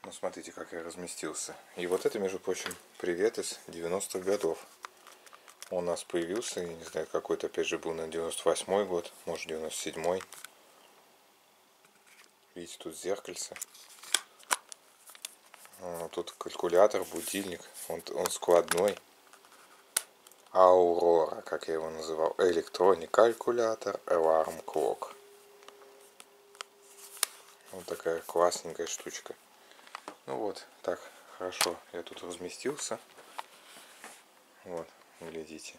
Ну, смотрите, как я разместился. И вот это, между прочим, привет из 90-х годов. Он у нас появился, я не знаю, какой-то, опять же, был на 98-й год, может, 97-й. Видите, тут зеркальце. Тут калькулятор, будильник. Он складной. Аурора, как я его называл. Электроник калькулятор, alarm clock. Вот такая классненькая штучка. Ну вот, так, хорошо, я тут разместился. Вот, глядите.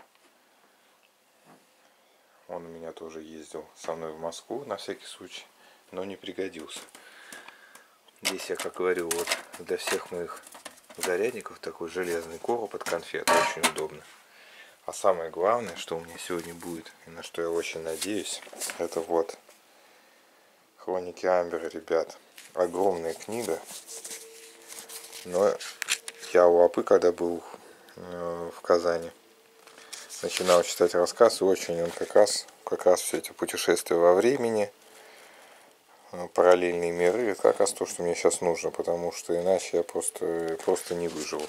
Он у меня тоже ездил со мной в Москву на всякий случай, но не пригодился. Здесь я, как говорил, вот для всех моих зарядников такой железный короб от конфет, очень удобно. А самое главное, что у меня сегодня будет, и на что я очень надеюсь, это вот Хроники Амбера, ребят. Огромная книга. Но я у Апы, когда был в Казани, начинал читать рассказ, и очень он как раз все эти путешествия во времени, параллельные миры, это как раз то, что мне сейчас нужно, потому что иначе я просто не выживу.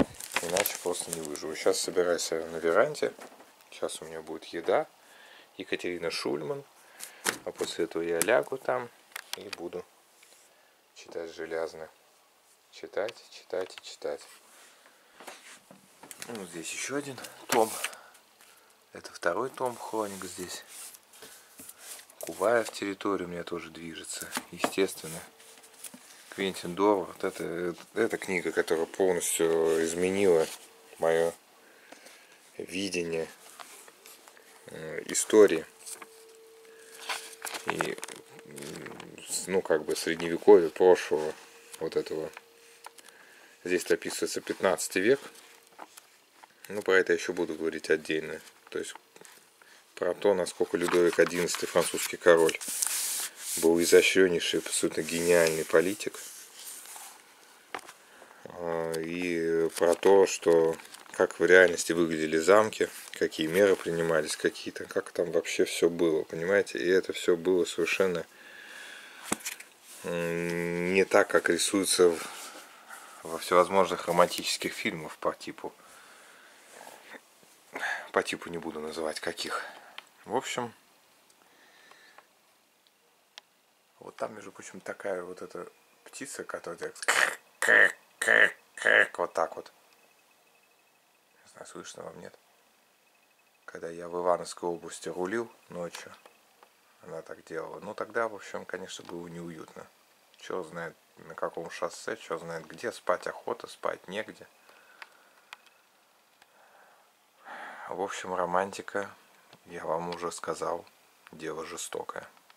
Сейчас собираюсь на веранде. Сейчас у меня будет еда. Екатерина Шульман. А после этого я лягу там и буду читать железно. Читать. Ну, здесь еще один том. Это второй том хроник здесь. Куваев территория у меня тоже движется. Естественно. Квентин Дор. Вот это книга, которая полностью изменила мое видение истории. И, ну, как бы средневековья, прошлого вот этого. Здесь описывается 15 век. Ну, про это я еще буду говорить отдельно. То есть про то, насколько Людовик XI, французский король, был изощреннейший, абсолютно гениальный политик. И про то, что как в реальности выглядели замки, какие меры принимались, как там вообще все было, понимаете? И это все было совершенно не так, как рисуется во всевозможных романтических фильмах по типу не буду называть каких. В общем, вот там, между прочим, такая вот эта птица, которая вот так вот. Не знаю, слышно вам, нет? Когда я в Ивановской области рулил ночью, она так делала. Ну, тогда, в общем, конечно, было неуютно. Чего знает на каком шоссе, чего знает где, спать охота, спать негде. В общем, романтика, я вам уже сказал, дело жестокое.